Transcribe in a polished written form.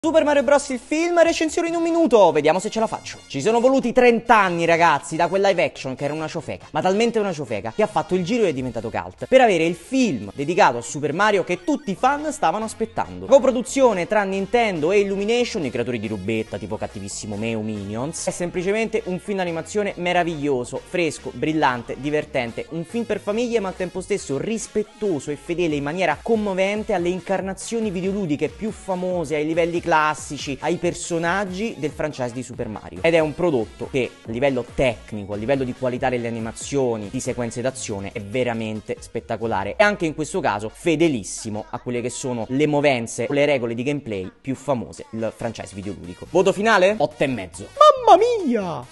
Super Mario Bros. Il film, recensione in un minuto, vediamo se ce la faccio. Ci sono voluti 30 anni, ragazzi, da quel live action che era una ciofeca, ma talmente una ciofeca, che ha fatto il giro e è diventato cult, per avere il film dedicato a Super Mario che tutti i fan stavano aspettando. Coproduzione tra Nintendo e Illumination, i creatori di robetta tipo Cattivissimo Me o Minions. È semplicemente un film d'animazione meraviglioso, fresco, brillante, divertente, un film per famiglie ma al tempo stesso rispettoso e fedele in maniera commovente alle incarnazioni videoludiche più famose, ai livelli classici, ai personaggi del franchise di Super Mario. Ed è un prodotto che a livello tecnico, a livello di qualità delle animazioni, di sequenze d'azione è veramente spettacolare e anche in questo caso fedelissimo a quelle che sono le movenze, le regole di gameplay più famose del franchise videoludico. Voto finale? 8,5. Mamma mia!